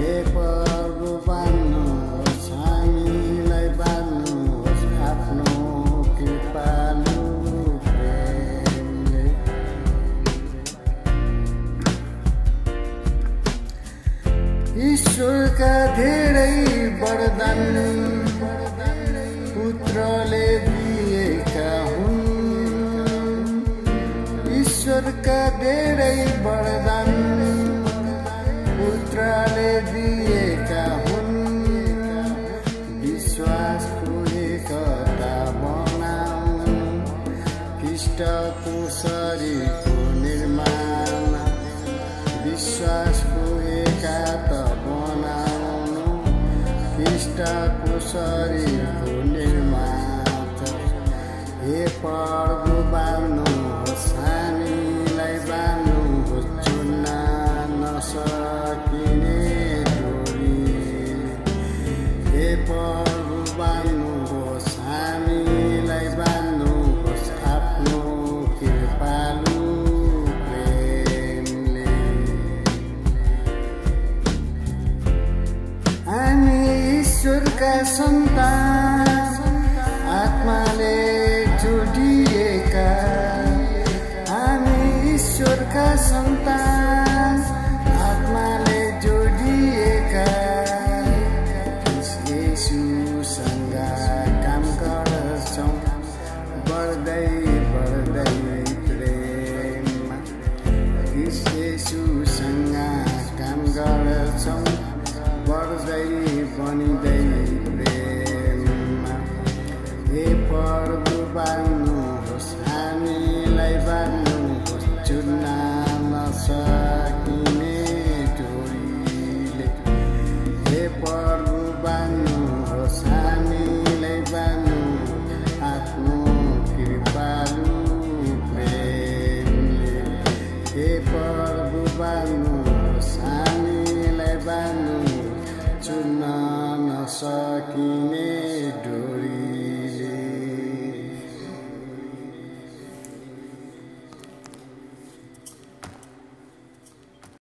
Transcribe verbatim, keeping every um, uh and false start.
हे प्रभु बान्नुहोस् हामीलाई बान्नुहोस् आफ्नो कृपालु प्रेमले। ईश्वरका धेरै वरदान पुत्रले दिएका हुन्। ईश्वरका धेरै वरदान पुत्रले दिएका हुन्। विश्वासको एकता बनाउनु ख्रीष्टको शरीरको निर्माण। विश्वासको एकता बनाउनु ख्रीष्टको शरीरको निर्माण। हे प्रभु बान्नुहोस् हामीलाई बान्नुहोस् चुन्न नसकिने डोरीले। हे प्रभु बान्नुहोस् हामीलाई बान्नुहोस् आफ्नो कृपालु प्रेमले। हामी ईश्वरका सन्तान आत्माले जोडिएका। हामी ईश्वरका सन्तान आत्माले जोडिएका। येशूसँग काम गर्छौँ बढ्दै बढ्दै प्रेममा। येशूसँग काम गर्छौँ बढ्दै बनिँदै प्रेममा। हे प्रभु बान्नुहोस् हामीलाई बान्नुहोस् चुन्न नसकिने डोरीले। हे प्रभु बान्नुहोस् हामीलाई बान्नुहोस् आफ्नो कृपालु प्रेमले। हे प्रभु बान्नुहोस् हामीलाई बान्नुहोस् चुन्न नसकिने